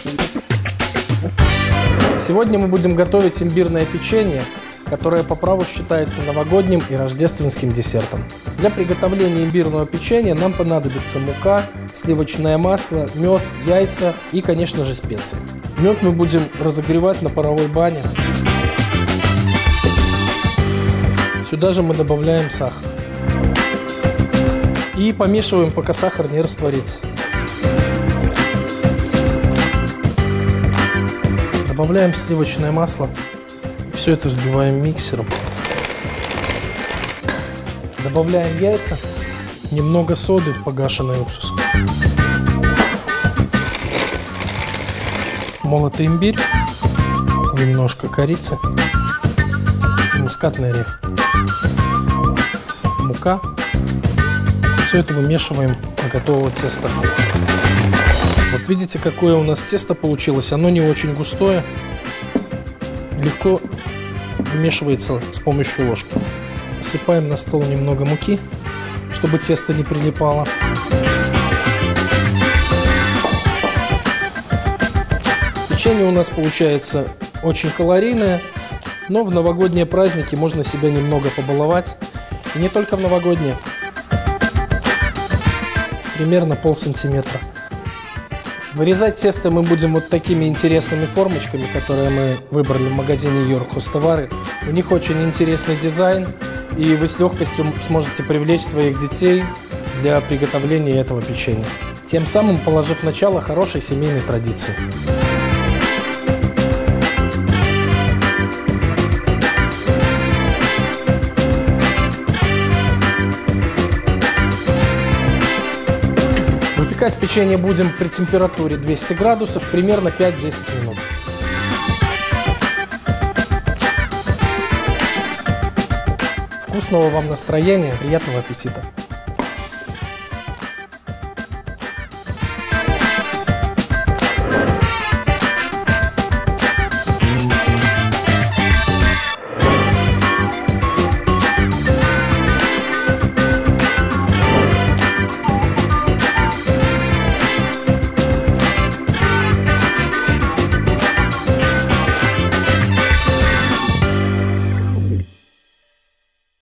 Сегодня мы будем готовить имбирное печенье, которое по праву считается новогодним и рождественским десертом. Для приготовления имбирного печенья нам понадобится мука, сливочное масло, мед, яйца и, конечно же, специи. Мед мы будем разогревать на паровой бане. Сюда же мы добавляем сахар. И помешиваем, пока сахар не растворится. Добавляем сливочное масло. Все это взбиваем миксером. Добавляем яйца, немного соды, погашенный уксус. Молотый имбирь, немножко корицы, мускатный орех, мука. Все это вымешиваем до готового теста. Вот видите, какое у нас тесто получилось. Оно не очень густое, легко вымешивается с помощью ложки. Посыпаем на стол немного муки, чтобы тесто не прилипало. Печенье у нас получается очень калорийное, но в новогодние праздники можно себя немного побаловать. И не только в новогодние. Примерно полсантиметра. Вырезать тесто мы будем вот такими интересными формочками, которые мы выбрали в магазине Йорк-Хозтовары. У них очень интересный дизайн, и вы с легкостью сможете привлечь своих детей для приготовления этого печенья, тем самым положив начало хорошей семейной традиции. Выпекать печенье будем при температуре 200 градусов примерно 5-10 минут. Вкусного вам настроения, приятного аппетита!